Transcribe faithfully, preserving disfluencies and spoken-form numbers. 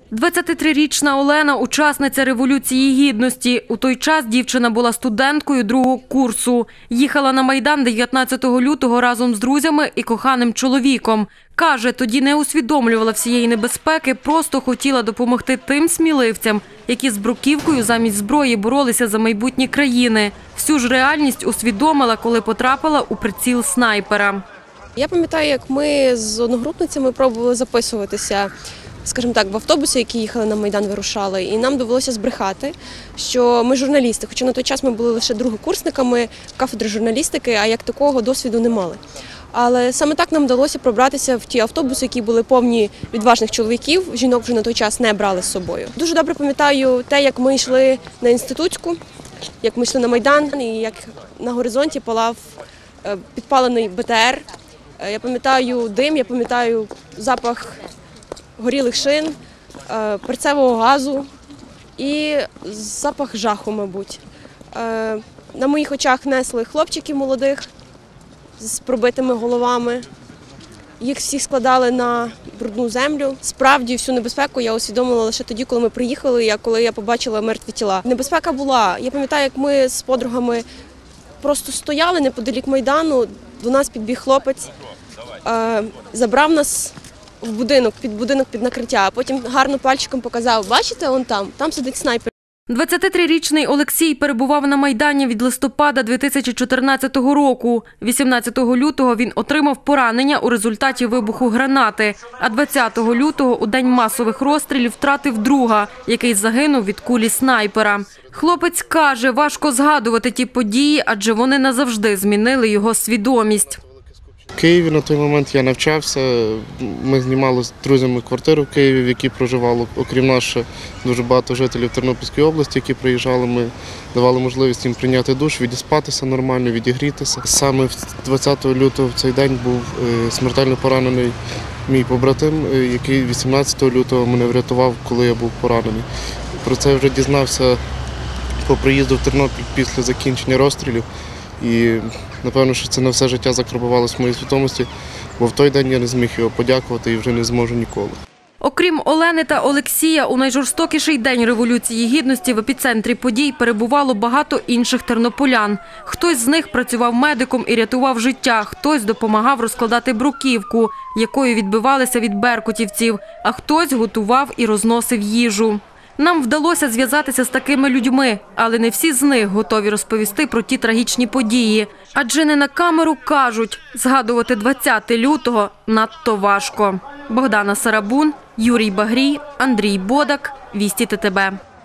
двадцятитрирічна Олена – учасниця Революції Гідності. У той час дівчина була студенткою другого курсу. Їхала на Майдан дев'ятнадцятого лютого разом з друзями і коханим чоловіком. Каже, тоді не усвідомлювала всієї небезпеки, просто хотіла допомогти тим сміливцям, які з бруківкою замість зброї боролися за майбутнє країни. Всю ж реальність усвідомила, коли потрапила у приціл снайпера. Я пам'ятаю, як ми з одногрупницями пробували записуватися, скажімо так, в автобуси, які їхали на Майдан, вирушали, і нам довелося збрехати, що ми журналісти, хоча на той час ми були лише другокурсниками кафедри журналістики, а як такого досвіду не мали. Але саме так нам вдалося пробратися в ті автобуси, які були повні відважних чоловіків, жінок вже на той час не брали з собою. Дуже добре пам'ятаю те, як ми йшли на Інститутську, як ми йшли на Майдан, і як на горизонті палав підпалений Б Т Р. Я пам'ятаю дим, я пам'ятаю запах горілих шин, перцевого газу і запах жаху, мабуть. На моїх очах несли хлопчиків молодих з пробитими головами. Їх всіх складали на брудну землю. Справді, всю небезпеку я усвідомила лише тоді, коли ми приїхали, коли я побачила мертві тіла. Небезпека була. Я пам'ятаю, як ми з подругами просто стояли неподалік Майдану, до нас підбіг хлопець, забрав нас в будинок, під будинок, під накриття, а потім гарно пальчиком показав: бачите, он там, там сидить снайпер. двадцятитрирічний Олексій перебував на Майдані від листопада дві тисячі чотирнадцятого року. вісімнадцятого лютого він отримав поранення у результаті вибуху гранати, а двадцятого лютого у день масових розстрілів втратив друга, який загинув від кулі снайпера. Хлопець каже, важко згадувати ті події, адже вони назавжди змінили його свідомість. В Києві на той момент я навчався, ми знімали з друзями квартиру в Києві, в якій проживало, окрім нас, ще дуже багато жителів Тернопільської області, які приїжджали. Ми давали можливість їм прийняти душ, відіспатися нормально, відігрітися. Саме двадцятого лютого в цей день був смертельно поранений мій побратим, який вісімнадцятого лютого мене врятував, коли я був поранений. Про це я вже дізнався по приїзду в Тернопіль після закінчення розстрілів. І, напевно, що це на все життя закарбувалося в моїй свідомості, бо в той день я не зміг його подякувати і вже не зможу ніколи. Окрім Олени та Олексія, у найжорстокіший день Революції Гідності в епіцентрі подій перебувало багато інших тернополян. Хтось з них працював медиком і рятував життя, хтось допомагав розкладати бруківку, якою відбивалися від беркутівців, а хтось готував і розносив їжу. Нам вдалося зв'язатися з такими людьми, але не всі з них готові розповісти про ті трагічні події. Адже не на камеру кажуть, згадувати двадцятого лютого надто важко. Богдана Сарабун, Юрій Багрій, Андрій Бодак, Вісті Т Т Б.